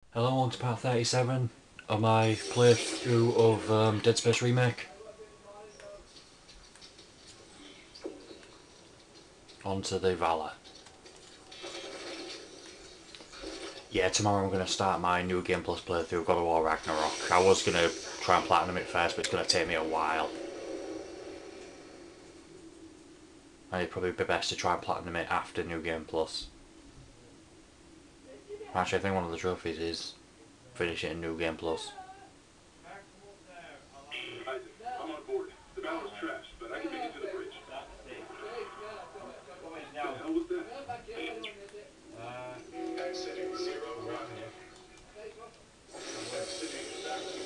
Hello, on to part 37 of my playthrough of Dead Space Remake. On to the Valor. Yeah, tomorrow I'm going to start my New Game Plus playthrough of God of War Ragnarok. I was going to try and platinum it first, but it's going to take me a while. And it'd probably be best to try and platinum it after New Game Plus. Actually, I think one of the trophies is finish it in New Game Plus. Isaac, I'm on board. The Valor's trashed, but I can make it to the bridge. What the hell was that? Exiting 0 gravity. Exiting vacuum.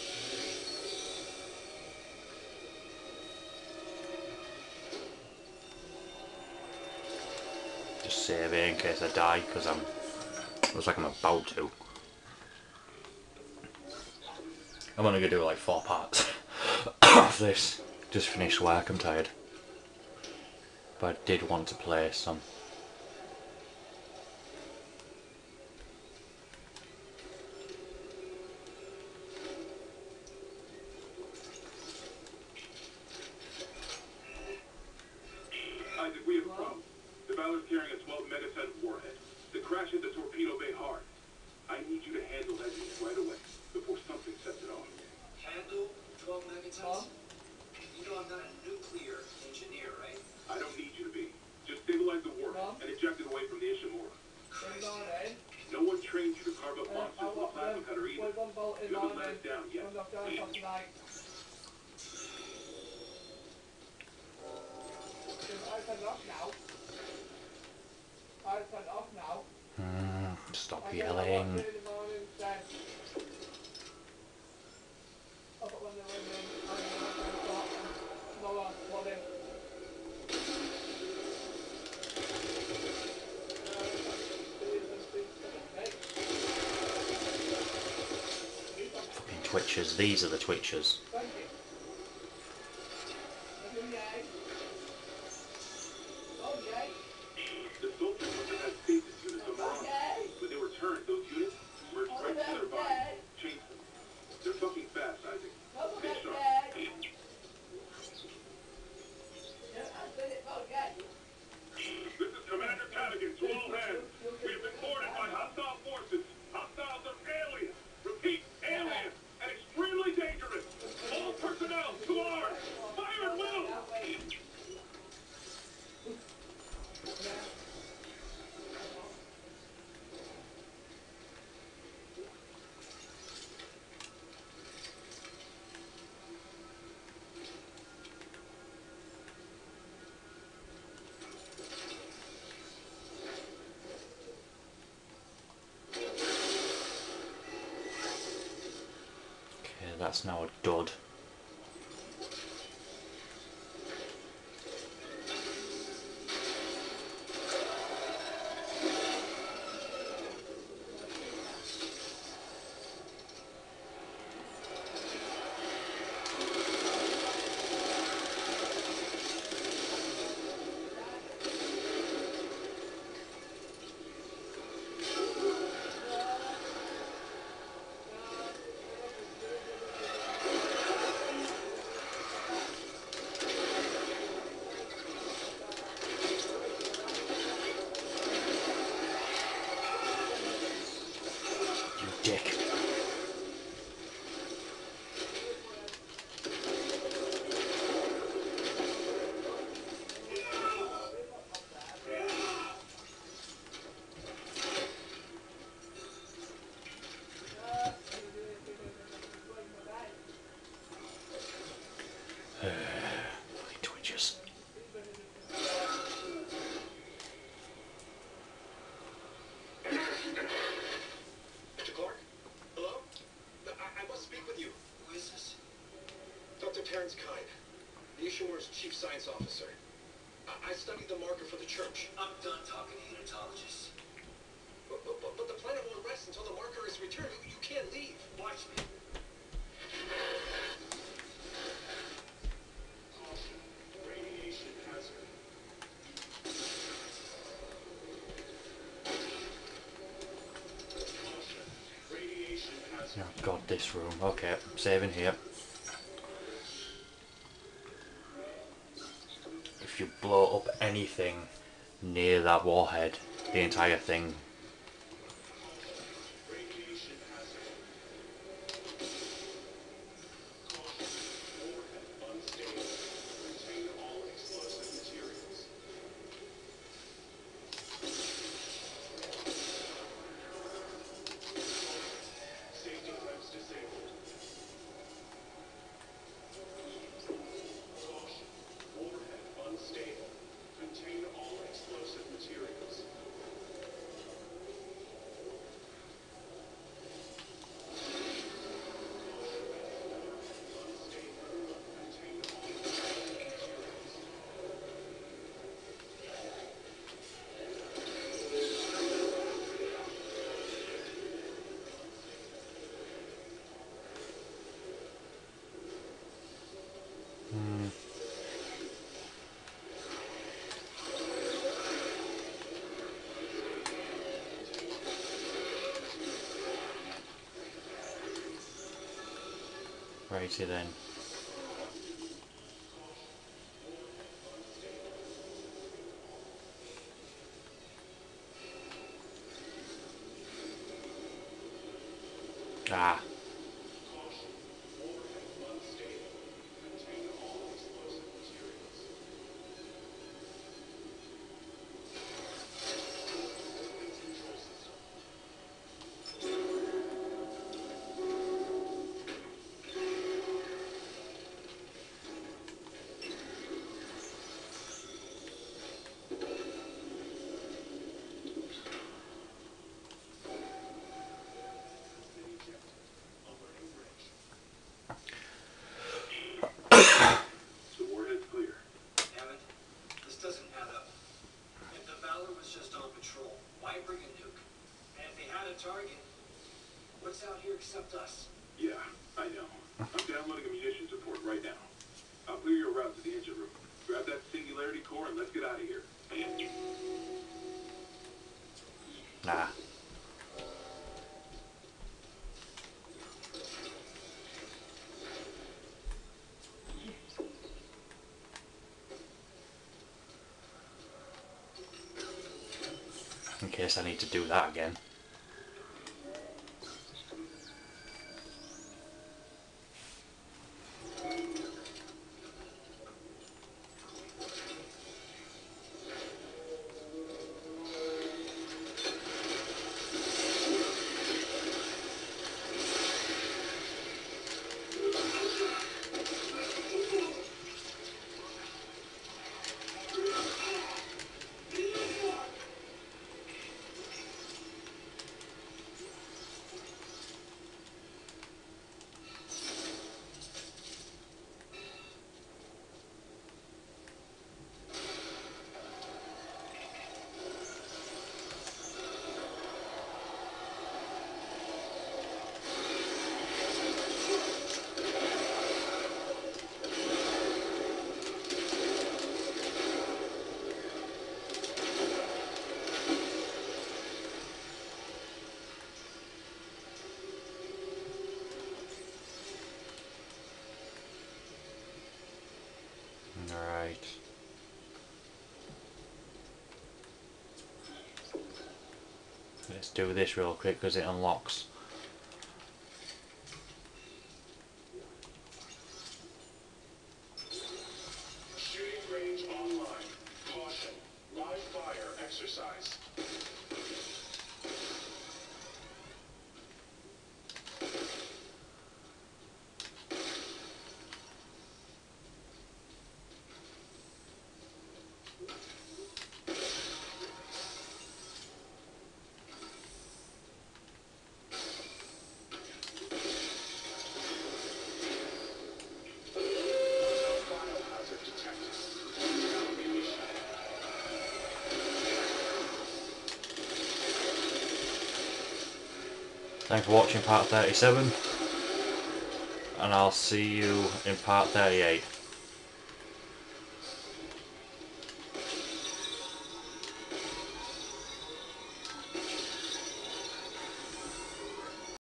Just save it in case I die, because looks like I'm about to. I'm only going to do like 4 parts of this. Just finished work, I'm tired. But I did want to play some. Isaac, we have a problem. The Valor's carrying a 12 megaton warhead. The crash hit the torpedo bay hard. I need you to handle that unit right away before something sets it off. Handle 12 megatons? You know I'm not a nuclear engineer, right? I don't need you to be. Just stabilize the warhead and eject it away from the Ishimura. No one trained you to carve up monsters with a plasma cutter either. You haven't let us down yet. Stop yelling. Fucking twitchers. These are the twitchers. The soldiers must have had stasis units on their own. When they were turned, those units merged right into their bodies, changed them. They're fucking fast, Isaac. Stay sharp. This is Commander Cadigan to all hands. We have been boarded by hostile forces. Hostiles are aliens. Repeat, aliens. And extremely dangerous. All personnel to arms. Fire at will. Okay, that's now a dud. You dick. Fucking twitchers. Mr. Clark? Hello? I must speak with you. Who is this? Dr. Terrence Kine, the Ishimura's chief science officer. I studied the marker for the church. I'm done talking to unitologists. But the planet won't rest until the marker is returned. You can't leave. Watch me. Radiation hazard. Oh god, this room. Okay, I'm saving here. If you blow up anything near that warhead, the entire thing. Righty then. Ah. The warhead's clear. Damn it. This doesn't add up. If the Valor was just on patrol, why bring a nuke? And if they had a target, what's out here except us? Yeah, I know. I'm downloading a munitions report right now. I'll clear your route to the engine room. Grab that singularity core and let's get out of here. Nah. In case I need to do that again. Right. Let's do this real quick because it unlocks. Shooting range online. Caution. Live fire exercise. Biohazard detected. Ammunition. Thanks for watching part 37, and I'll see you in part 38.